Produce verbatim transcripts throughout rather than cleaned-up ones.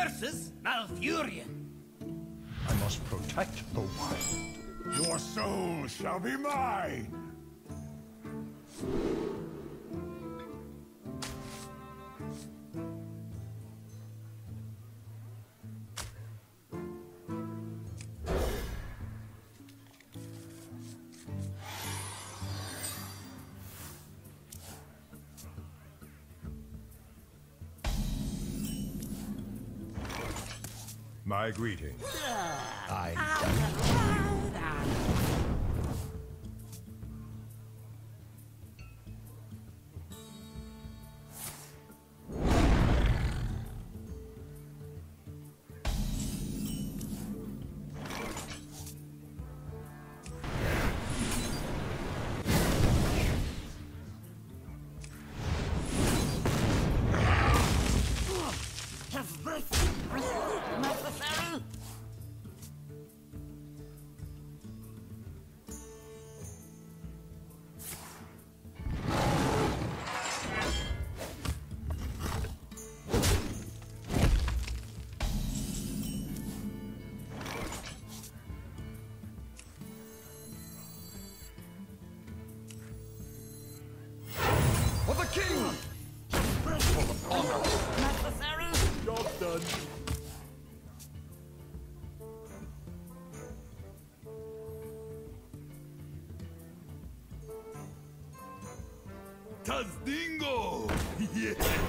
versus Malfurion. I must protect the wild. Your soul shall be mine! My greetings. I for the king! For honor! Job done. Tazdingo! Yes!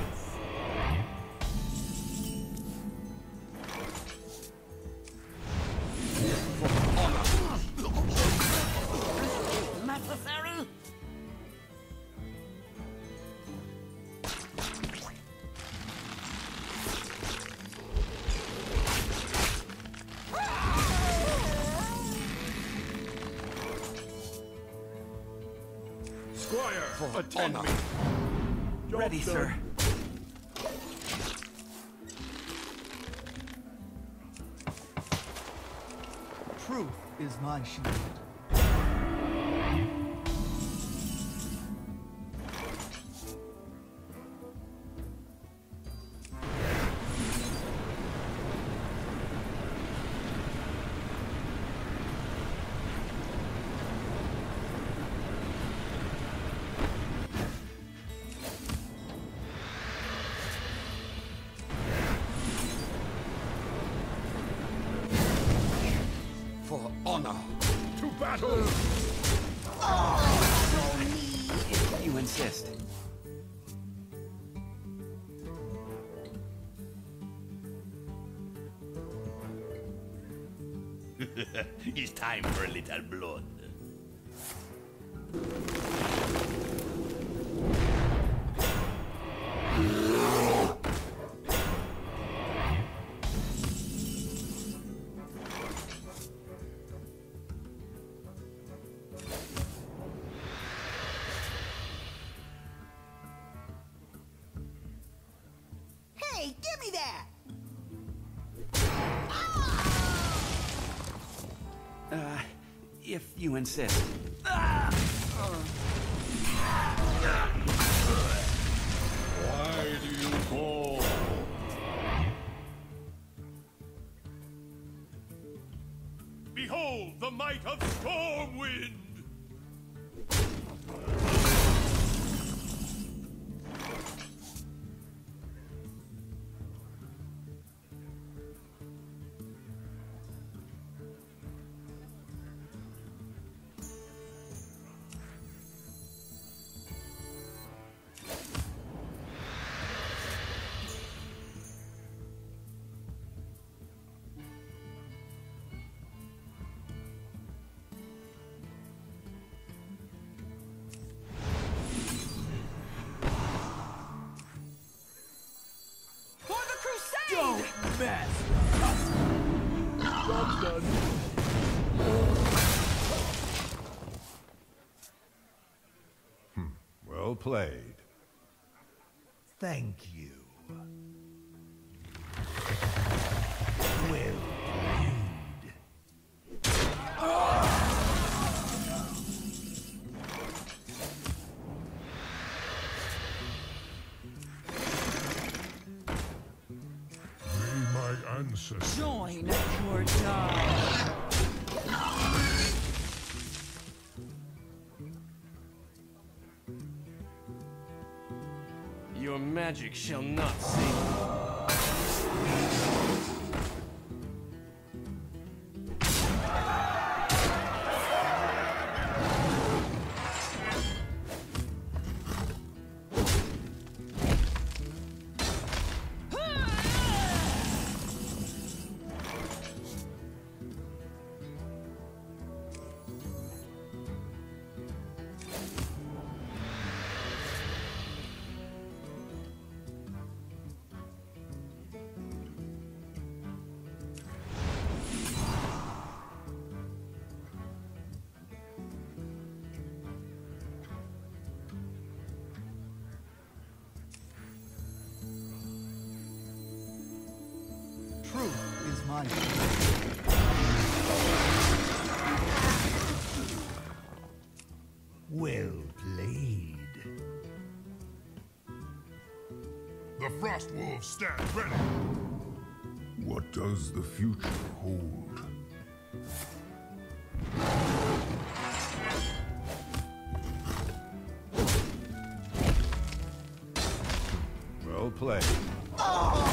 Squire, For attend honor. me. Job Ready, done. sir. Truth is my shield. For honor! To battle! If you insist. It's time for a little blood. Hey, give me that! Uh, if you insist. Why do you call? Behold the might of Stormwind! Best. Job done. Well played. Thank you. Well May my Your magic shall not save me. Truth is my shield. Well played. The Frost Wolves stand ready. What does the future hold? Well played. Oh!